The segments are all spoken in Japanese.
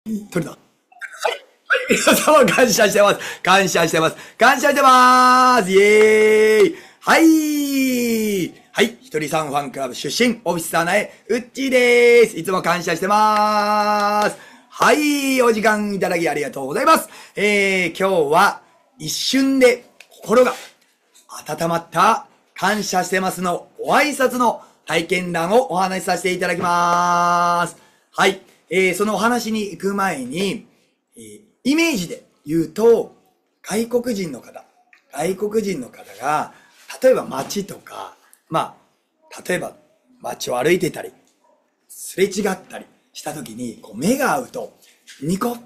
取れた。皆様感謝してます。感謝してます。感謝してます。イエーイ。はい。はい。ひとりさんファンクラブ出身、オフィスサーナへ、うっちーです。いつも感謝してます。はい。お時間いただきありがとうございます。今日は一瞬で心が温まった感謝してますのご挨拶の体験談をお話しさせていただきます。はい。そのお話に行く前に、イメージで言うと、外国人の方が、例えば街とか、例えば街を歩いてたり、すれ違ったりした時に、こう目が合うと、ニコって、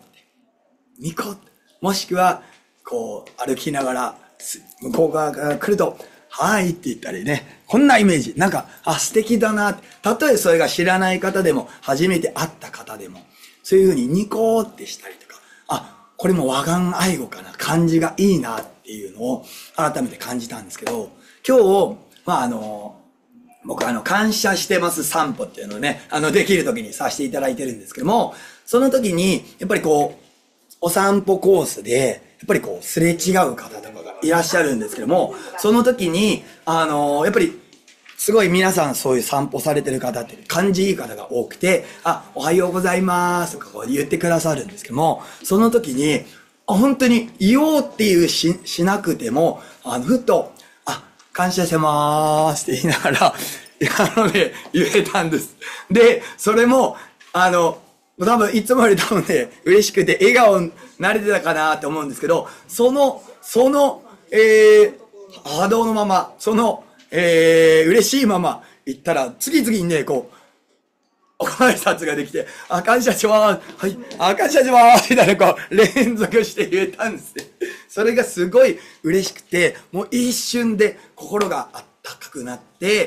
もしくは、こう歩きながら、向こう側から来ると、はいって言ったりね、こんなイメージ。なんか、素敵だな。たとえそれが知らない方でも、初めて会った方でも、そういうふうにニコーってしたりとか、これも和顔愛語かな、感じがいいなっていうのを改めて感じたんですけど、今日、僕感謝してます散歩っていうのをね、できる時にさせていただいてるんですけども、その時に、やっぱりこう、お散歩コースで、やっぱりこう、すれ違う方とかがいらっしゃるんですけども、その時に、やっぱり、すごい皆さんそういう散歩されてる方って感じいい方が多くて、おはようございますとかこう言ってくださるんですけども、その時に、本当に言おうっていうしなくても、ふっと、感謝してまーすって言いながら、言えたんです。で、それも、多分、いつもより多分ね、嬉しくて、笑顔になれてたかなって思うんですけど、波動のまま、嬉しいまま行ったら、次々にね、こう、ご挨拶ができて、感謝しまーす。はい。感謝しまーす。みたいな、こう、連続して言えたんですね。それがすごい嬉しくて、もう一瞬で心があったかくなって、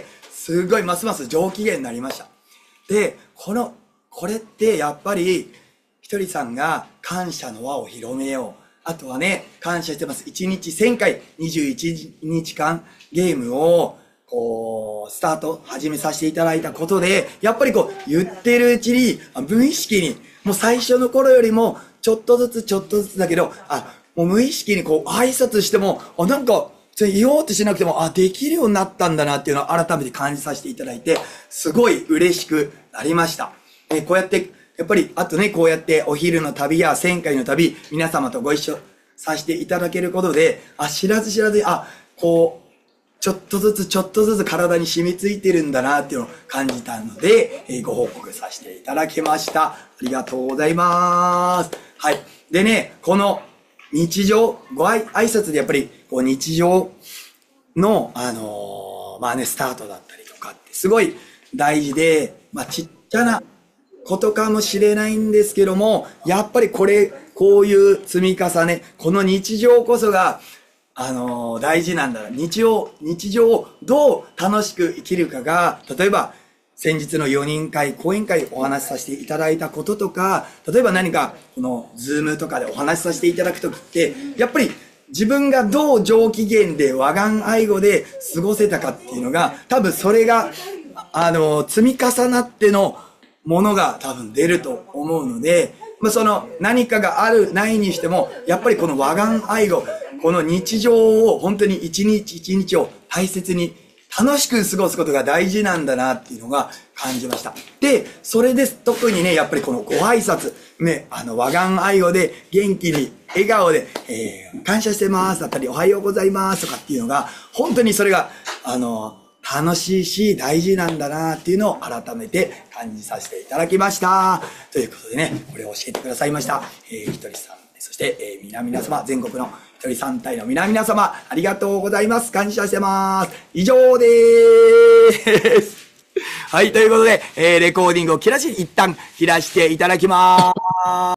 すごいますます上機嫌になりました。で、これってやっぱり、ひとりさんが感謝の輪を広めよう。あとはね、感謝してます。1日1000回、21日間ゲームを、スタート、始めさせていただいたことで、やっぱりこう、言ってるうちに、無意識に、もう最初の頃よりも、ちょっとずつだけど、もう無意識にこう、挨拶しても、なんか、言おうとしなくても、できるようになったんだなっていうのを改めて感じさせていただいて、すごい嬉しくなりました。こうやって、やっぱり、あとね、こうやってお昼の旅や1000回の旅、皆様とご一緒させていただけることで、知らず、こう、ちょっとずつ体に染みついてるんだなっていうのを感じたので、ご報告させていただきました。ありがとうございます。はい。でね、この日常、挨拶でやっぱり、こう日常の、スタートだったりとかってすごい大事で、ちっちゃなことかもしれないんですけども、やっぱりこういう積み重ね、この日常こそが、大事なんだ。日常をどう楽しく生きるかが、例えば、先日の4人会、講演会お話しさせていただいたこととか、例えば何か、このズームとかでお話しさせていただくときって、やっぱり自分がどう上機嫌で和顔愛語で過ごせたかっていうのが、多分それが、積み重なってのものが多分出ると思うので、何かがある、ないにしても、やっぱりこの和顔愛語、この日常を本当に一日一日を大切に楽しく過ごすことが大事なんだなっていうのが感じました。で、それです。特にね、やっぱりこのご挨拶、ね、和顔愛語で元気に笑顔で、感謝してますだったり、おはようございますとかっていうのが、本当にそれが、楽しいし大事なんだなっていうのを改めて感じさせていただきました。ということでね、これを教えてくださいました。ひとりさん、そして、皆様、全国のひとりさん隊の皆様、ありがとうございます。感謝してます。以上でーす。はい、ということで、レコーディングを一旦切らしていただきます。